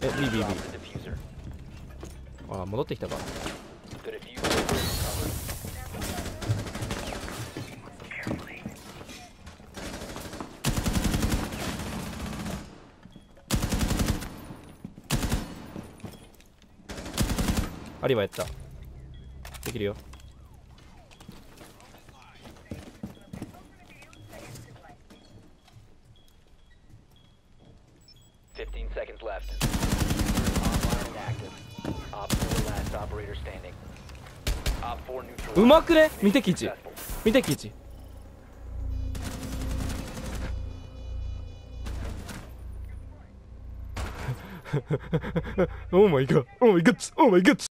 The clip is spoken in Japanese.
BBB。あ、戻ってきたか。アリバやった。できるよ。うまくね。見てキチ、見てキチ。オーマイガー、オーマイガッツ、オーマイガッツ。